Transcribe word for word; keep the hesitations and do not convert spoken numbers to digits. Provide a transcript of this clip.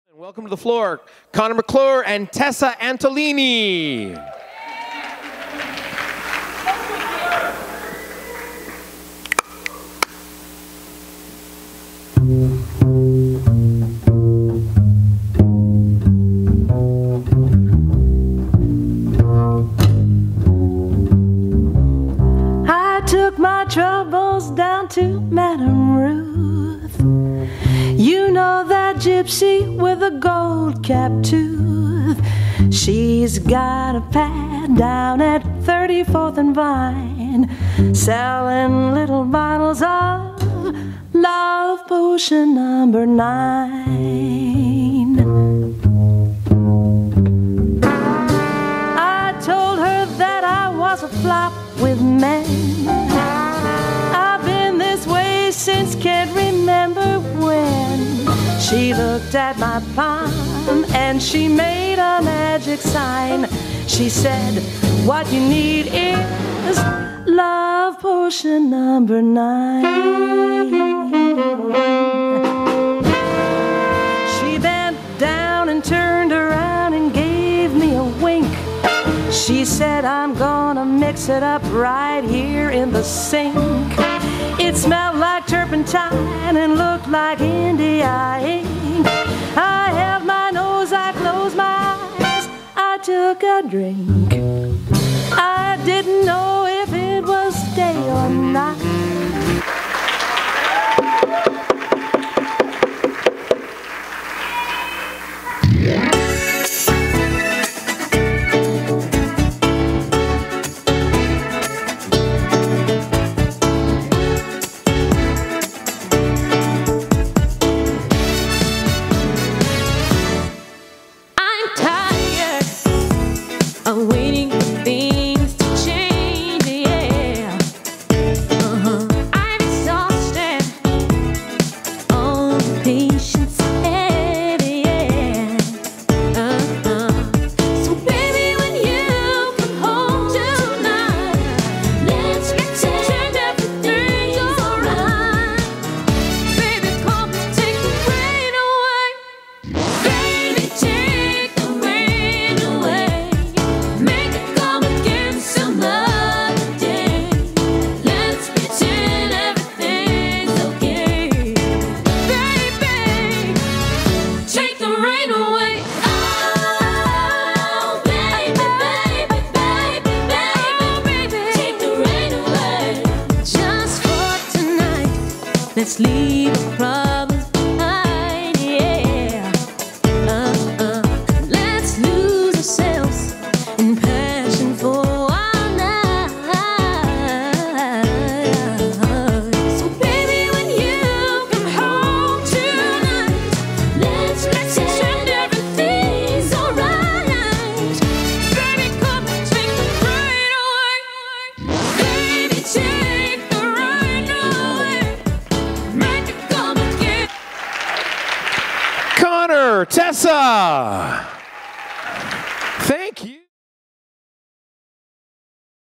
Welcome to the floor, Connor McClure and Tessa Antolini. I took my troubles down to Madame Ruth. You know that gypsy with a gold-capped tooth. She's got a pad down at thirty-fourth and Vine, selling little bottles of love potion number nine. I told her that I was a flop with men. I've been this way since can't remember when. She looked at my palm and she made a magic sign. She said, what you need is love potion number nine. She bent down and turned around and gave me a wink. She said, I'm gonna mix it up right here in the sink. It smelled like turpentine and looked like India ink. I held my nose, I closed my eyes, I took a drink. I didn't know if it was day or night. I'm waiting for things to change, yeah. Uh-huh. I'm exhausted, all the patience heavy, yeah. Uh-huh. So baby, when you come home tonight, let's pretend everything's alright. Baby, come and take the rain away. Baby, take the rain away. Make it come again some other day. Let's pretend everything's okay. Baby, take the rain away. Oh, baby, baby, baby, baby, take the rain away. Just for tonight, let's leave the problems behind, yeah. Uh-uh. Let's lose ourselves in passion for our night. So baby, when you come home tonight, let's pretend everything's alright. Baby, come and take the rain away. Baby, take the rain away. Make it come again. Connor, Tessa, thank you.